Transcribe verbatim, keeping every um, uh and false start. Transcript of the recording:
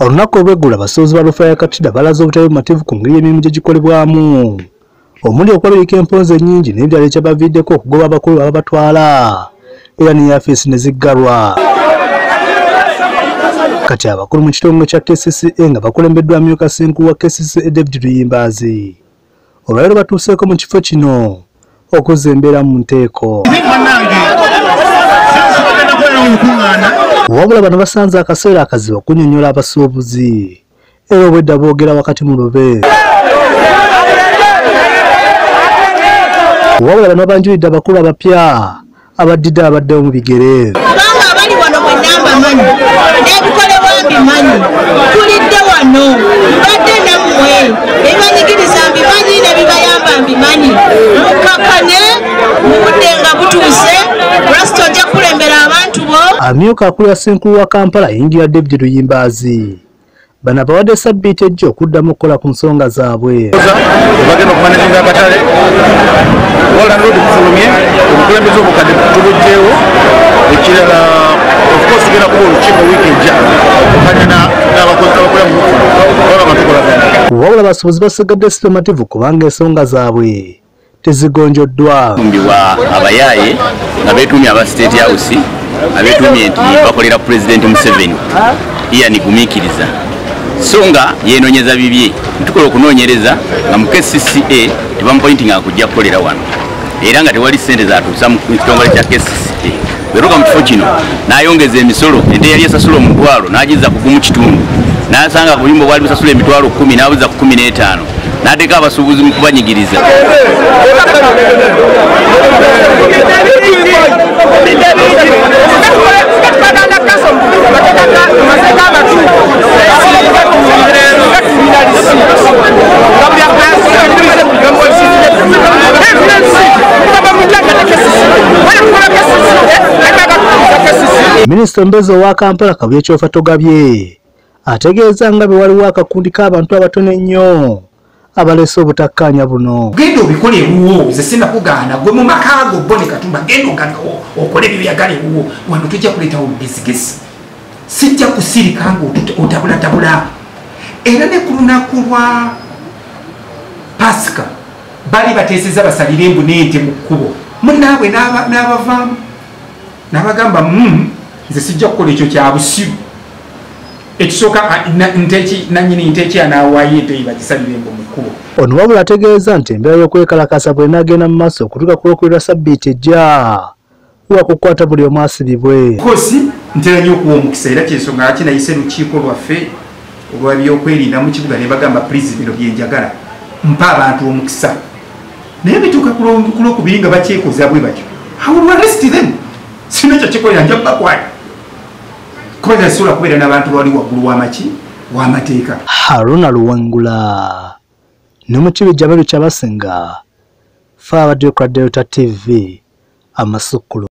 Olunaku olw'eggulo abasuubuzi ba Rufaya Katida balaze obutali bumativu ku ngeri emirimu gye gikolebwamu omuli okwabirika empoza ennyingi n'ebirala ekyabaviiddeko okugoba abakulu ababatwala era ne yafeesi ne ziggalwa. Kati abakulu mu kitongole kya K C C A nga bakulembeddwa amyuka Ssenkulu wa K C C A David Luyimbazi olwaleero batuuseeko mu kifo kino okuzza embeera mu nteeko. Wabula bano basanze akaseera akazibu okunnyonnyola abasuubuzi era obwedda boogera wakati mu lube. Wabula bano banjulidde abakulu abapya abaddidde abaddewo mu bigere. Kubanga abali wano mwe namba manyi n'ebikolebwa mbimanyi tulidde wano mbadde nammwe ebibanyigiriza mbimanyi n'ebibayamba mbimanyi mukkakane mu budde nga butuuse Kristo ojja kulembera abantu bo. Amyuka akulira Ssenkulu wa Kampala yingira David Luyimbazi bano abawadde sabbiiti ejja okuddamu okukola ku nsonga zaabwe. Bagenda okumanyiza akatale wala nodi kufulumye obukulembeze obukadde tubujjeewo ekirala of course genda kuba olukiiko wiiki ejja okanya n'abakozi abakola mu wala batukolagana. Wabula abasuubuzi basigadde sitemativu kubanga ensonga zaabwe tezigonjoddwa. Tumbibwa abayaaye nga beetuumye aba State House abeetuumye nti bakolera Pulezidenti Museveni iyanigumiikiriza so nga yeenoonyeza bibye tukola okunoonyereza nga mu K C C A tebamupointinga akujja kukolera wano era nga tewali ssente zatuusa mu kitongole kya K C C A. Bweruka mu kifo kino n'ayongeza emisolo ente yali esasula omutwalo n'agizza ku gumu kitundu n'asanga ku buyumba bwali busasula emitwalo kkumi n'abuza ku kkumi n'etaano n'ateeka abasuubuzi mu kubanyigiriza. Minisita Mbezo wa Kampala Kabuye Kyofa Togabye ategeeza nga bwe waliwo akakundi k'abantu abatono ennyo abalese obutakkaanya buno. Genda obikole ewuwo nze sinnakugaana gwe mu maka go Bone Katumba genda okole byeyagala ewuwo wano tujja kuleetawo obugesigesi sijja kusirika nga otabulatabula. Era ne ku lunaku lwa Pasika bali bateeseza basalire embu n'ente mu kkubo munnaabwe n'abavaamu n'abagamba nze sijja kukola ekyo kya busiru ekisooka nannyini nte eki anaawaayo ente bagisalire embu mu kkubo. Ono wabula ategeeza nti embeera y'okwekalakasa bw'enaagenda mu maaso okutuuka ku lwokulira sabbiiti ejja wakukwata buli omu asibibwe. Kosi ntera nnyo okuwa omukisa era kyensonga lwaki nayise lukiiko lwaffe olwa byokwerinda mu kibuga ne bagamba purizi bino byenjagala mpa abantu omukisa naye bituuka ku lwokubiri nga bakyekoza bwe batyo I will arrest them. Sina ekyo kikolera nja kubakwata kuba tasobola kubeera n'abantu bali waggulu w'amaki w'amateeka. Haruna Luwangula ne mu kibijja Balu Kyabasinga, Faawa Delta T V, Amasukulu.